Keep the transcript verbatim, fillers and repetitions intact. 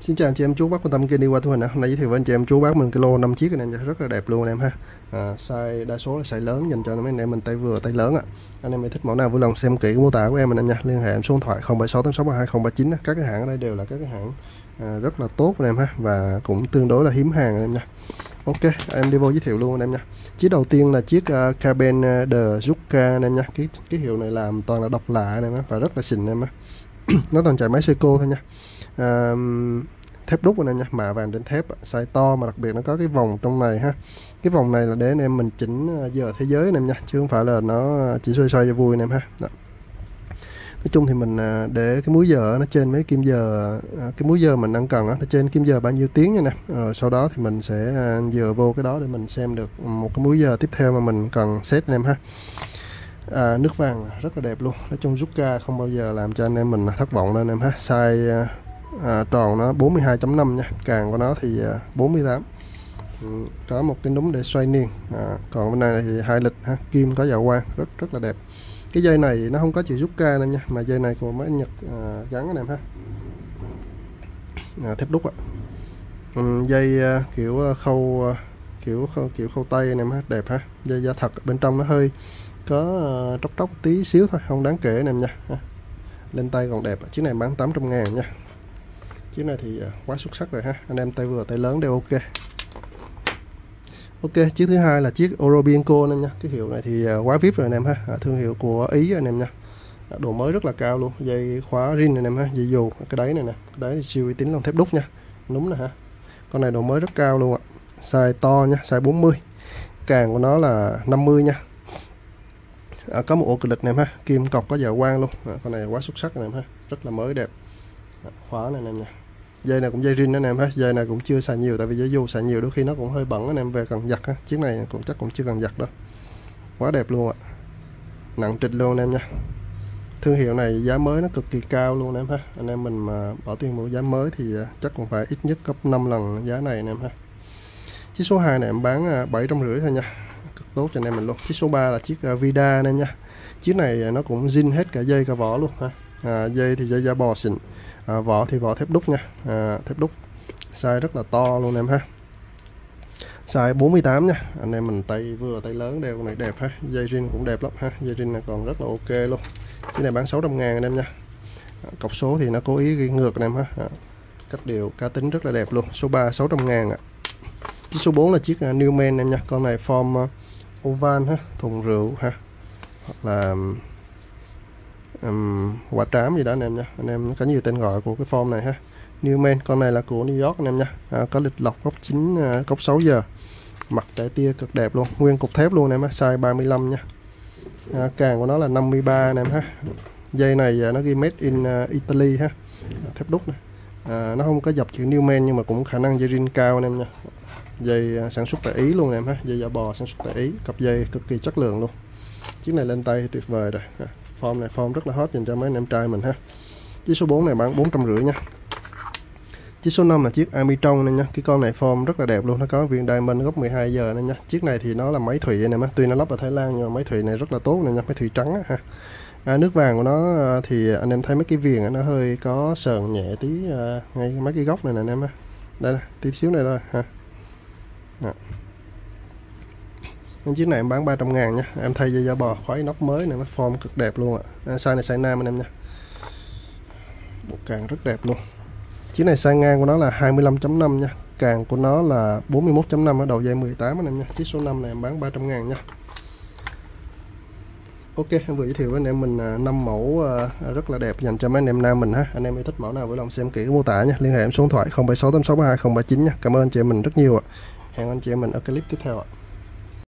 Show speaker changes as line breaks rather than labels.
Xin chào anh chị em chú bác quan tâm kênh đi qua thu hình. Hôm nay giới thiệu với anh chị em chú bác mình cái lô năm chiếc anh em rất là đẹp luôn anh em ha. À, size đa số là size lớn dành cho mấy anh em mình tay vừa tay lớn ạ. Anh em thích mẫu nào vui lòng xem kỹ cái mô tả của em anh em nha. Liên hệ em số điện thoại không bảy sáu tám sáu ba hai không ba chín. Các cái hãng ở đây đều là các cái hãng à, rất là tốt anh em ha, và cũng tương đối là hiếm hàng anh em nha. Ok, anh em đi vô giới thiệu luôn anh em nha. Chiếc đầu tiên là chiếc uh, Carben de Zucca anh em nha. Cái cái hiệu này làm toàn là độc lạ anh em ha, và rất là xịn anh em ha. Nó toàn chạy máy Seiko thôi nha. À, thép đúc anh em nha, mạ vàng trên thép, size to mà đặc biệt nó có cái vòng trong này ha. Cái vòng này là để anh em mình chỉnh giờ thế giới anh em nha, chứ không phải là nó chỉ xoay xoay cho vui anh em ha. Đó. Nói chung thì mình để cái múi giờ nó trên mấy kim giờ, cái múi giờ mình đang cần nó trên kim giờ bao nhiêu tiếng nha nè. Rồi sau đó thì mình sẽ dựa vô cái đó để mình xem được một cái múi giờ tiếp theo mà mình cần set anh em ha. À, nước vàng rất là đẹp luôn. Nói chung Zucca không bao giờ làm cho anh em mình thất vọng đâu anh em ha. Size à, tròn nó bốn mươi hai chấm năm nha, càng của nó thì à, bốn mươi tám. Ừ, có một cái núm để xoay niên. À, còn bên này thì hai lịch ha, kim có dạo quang rất rất là đẹp. Cái dây này nó không có chữ Zucca nên nha, mà dây này của mấy Nhật à, gắn anh em ha. À, thép đúc ạ. Ừ, dây à, kiểu khâu à, kiểu khâu, kiểu khâu tay anh em ha, đẹp ha. Dây da thật, bên trong nó hơi có uh, tróc tróc tí xíu thôi, không đáng kể anh em nha. Ha. Lên tay còn đẹp. Chiếc này bán tám trăm ngàn nha. Chiếc này thì uh, quá xuất sắc rồi ha, anh em tay vừa tay lớn đều ok. Ok, chiếc thứ hai là chiếc Orobienco anh em nha. Cái hiệu này thì uh, quá vip rồi anh em ha. À, thương hiệu của Ý anh em nha. À, độ mới rất là cao luôn, dây khóa rin anh em ha, dây dù cái đáy này nè, cái đáy thì siêu uy tín lòng thép đúc nha, núm nè ha. Con này độ mới rất cao luôn ạ. Size to nha, size bốn mươi, càng của nó là năm mươi nha. À, có một ổ clip này ha, kim cọc có dạo quang luôn. À, con này quá xuất sắc anh em ha, rất là mới đẹp. À, khóa này anh em nha. Dây này cũng dây rin anh em ha, dây này cũng chưa xài nhiều, tại vì dây dù xài nhiều đôi khi nó cũng hơi bẩn anh em về cần giặt ha. Chiếc này cũng chắc cũng chưa cần giặt đâu. Quá đẹp luôn ạ. Nặng trịch luôn anh em nha. Thương hiệu này giá mới nó cực kỳ cao luôn anh em ha. Anh em mình mà bỏ tiền mua giá mới thì chắc cũng phải ít nhất gấp năm lần giá này anh em ha. Chiếc số hai này em bán bảy trăm rưỡi thôi nha, cực tốt cho anh em mình luôn. Chiếc số ba là chiếc Vida anh em nha. Chiếc này nó cũng zin hết cả dây cả vỏ luôn ha. À, dây thì dây da bò xịn, à, vỏ thì vỏ thép đúc nha, à, thép đúc, size rất là to luôn em ha. Size bốn mươi tám nha, anh em mình tay vừa tay lớn đeo này đẹp ha. Dây rin cũng đẹp lắm ha, dây rin này còn rất là ok luôn. Cái này bán sáu trăm ngàn anh em nha. À, cọc số thì nó cố ý ghi ngược anh em ha. À, cách điều cá tính rất là đẹp luôn. Số ba sáu trăm ngàn ạ. Chiếc số bốn là chiếc uh, Newman em nha. Con này form uh, oval ha, thùng rượu ha, hoặc là um, quả trám gì đó anh em nha. Anh em có nhiều tên gọi của cái form này ha. Newman, con này là của New York anh em nha. À, có lịch lọc góc chín, uh, góc sáu giờ, mặt trái tia cực đẹp luôn, nguyên cục thép luôn anh em ha. Size ba mươi lăm nha. À, càng của nó là năm mươi ba anh em ha. Dây này uh, nó ghi made in uh, Italy ha. À, thép đúc này. À, nó không có dập chữ Newman nhưng mà cũng khả năng dây rin cao anh em nha. Dây sản xuất tại Ý luôn em ha, dây da bò sản xuất tại Ý, cặp dây cực kỳ chất lượng luôn. Chiếc này lên tay tuyệt vời rồi. À, form này form rất là hot dành cho mấy anh em trai mình ha. Chiếc số bốn này bán bốn trăm rưỡi nha. Chiếc số năm là chiếc Armitron này nha. Cái con này form rất là đẹp luôn, nó có viên diamond góc mười hai giờ này nha. Chiếc này thì nó là máy thủy anh em ha, tuy nó lắp ở Thái Lan nhưng mà máy thủy này rất là tốt này nha, máy thủy trắng ha. À, nước vàng của nó thì anh em thấy mấy cái viền nó hơi có sờn nhẹ tí à, ngay mấy cái góc này nè anh em ha. Đây nè, tí xíu này thôi ha. À. Chiếc này em bán ba trăm ngàn nha. Em thay dây da bò khóa nóc mới này, form cực đẹp luôn ạ. À, size này size nam anh em nha. Bộ càng rất đẹp luôn. Chiếc này size ngang của nó là hai mươi lăm chấm năm nha, càng của nó là bốn mươi mốt chấm năm, ở đầu dây mười tám anh em nha. Chiếc số năm này em bán ba trăm ngàn nha. Ok, em vừa giới thiệu với anh em mình năm mẫu rất là đẹp dành cho mấy anh em nam mình ha. Anh em yêu thích mẫu nào vui lòng xem kỹ mô tả nha. Liên hệ em số điện thoại không bảy sáu tám sáu ba hai không ba chín nha. Cảm ơn anh chị em mình rất nhiều ạ. Hẹn anh chị em mình ở clip tiếp theo ạ.